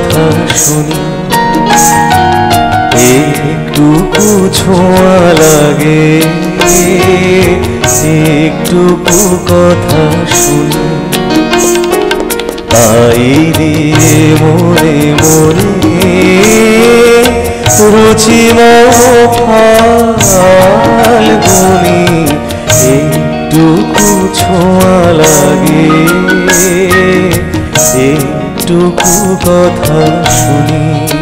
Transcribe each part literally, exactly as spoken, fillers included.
কথা শুনি, একটুকু ছোঁয়া লাগে, একটুকু কথা শুনি, তাই দিয়ে মনে মনে রুচি ফাল্গুনি, একটুকু ছোঁয়া লাগে, একটুকু কথা শুনি।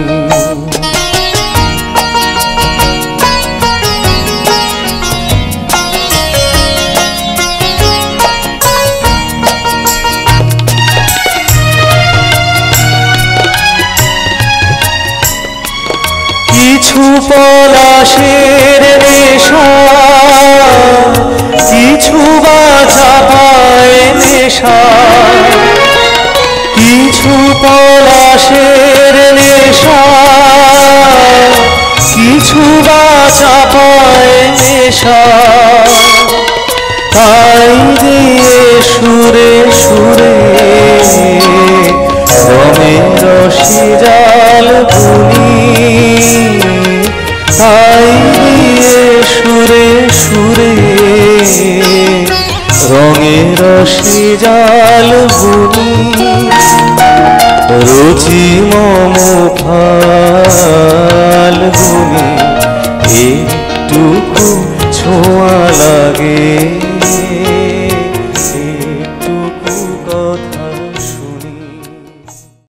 কিছু পলাশের নেশা, কিছু বা চাপায় নেশা, কিছু পলাশের নেশা, কিছু বা চাপায় নেশা, তাই দিয়ে সুরে সুরে রঙের রসে জাল বুনি, তাই দিয়ে সুরে সুরে রঙের রসে জাল বুনি, রুচি মম ফাল্গুনি, একটুকু ছোঁয়া লাগে,